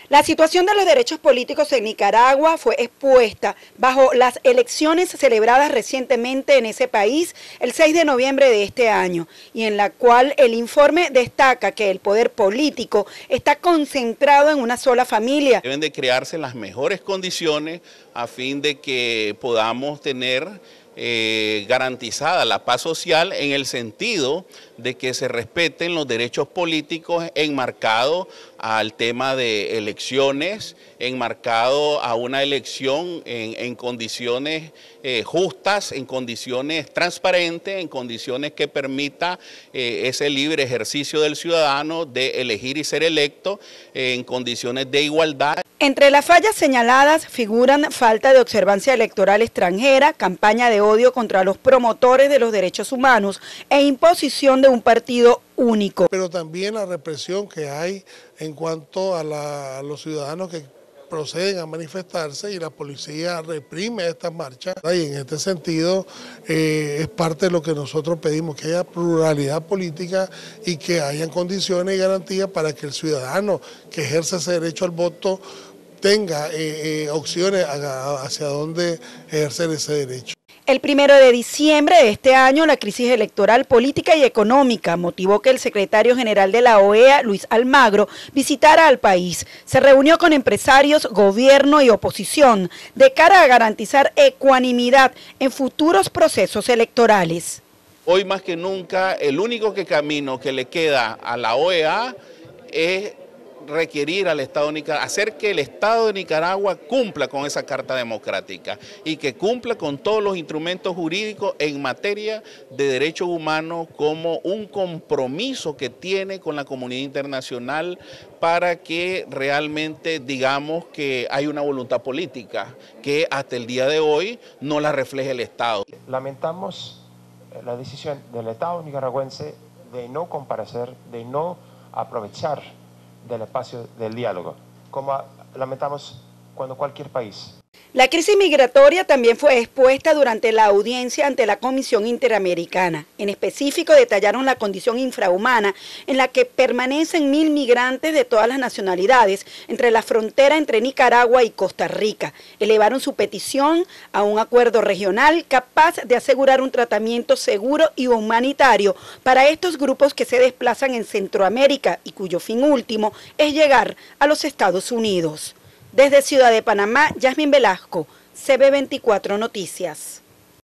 La situación de los derechos políticos en Nicaragua fue expuesta bajo las elecciones celebradas recientemente en ese país el 6 de noviembre de este año, y en la cual el informe destaca que el poder político está concentrado en una sola familia. Deben de crearse las mejores condiciones a fin de que podamos tener garantizada la paz social en el sentido de que se respeten los derechos políticos enmarcados al tema de elecciones, enmarcado a una elección en condiciones justas, en condiciones transparentes, en condiciones que permita ese libre ejercicio del ciudadano de elegir y ser electo en condiciones de igualdad. Entre las fallas señaladas figuran falta de observancia electoral extranjera, campaña de odio contra los promotores de los derechos humanos e imposición de un partido único. Pero también la represión que hay en cuanto a los ciudadanos que proceden a manifestarse y la policía reprime estas marchas. Y en este sentido es parte de lo que nosotros pedimos, que haya pluralidad política y que hayan condiciones y garantías para que el ciudadano que ejerce ese derecho al voto tenga opciones hacia dónde ejercer ese derecho. El 1 de diciembre de este año, la crisis electoral, política y económica motivó que el secretario general de la OEA, Luis Almagro, visitara al país. Se reunió con empresarios, gobierno y oposición de cara a garantizar ecuanimidad en futuros procesos electorales. Hoy más que nunca, el único camino que le queda a la OEA es requerir al Estado de Nicaragua, hacer que el Estado de Nicaragua cumpla con esa Carta Democrática y que cumpla con todos los instrumentos jurídicos en materia de derechos humanos como un compromiso que tiene con la comunidad internacional para que realmente digamos que hay una voluntad política que hasta el día de hoy no la refleja el Estado. Lamentamos la decisión del Estado nicaragüense de no comparecer, de no aprovechar del espacio del diálogo, como lamentamos cuando cualquier país. La crisis migratoria también fue expuesta durante la audiencia ante la Comisión Interamericana. En específico, detallaron la condición infrahumana en la que permanecen 1000 migrantes de todas las nacionalidades entre la frontera entre Nicaragua y Costa Rica. Elevaron su petición a un acuerdo regional capaz de asegurar un tratamiento seguro y humanitario para estos grupos que se desplazan en Centroamérica y cuyo fin último es llegar a los Estados Unidos. Desde Ciudad de Panamá, Yasmin Velasco, CB24 Noticias.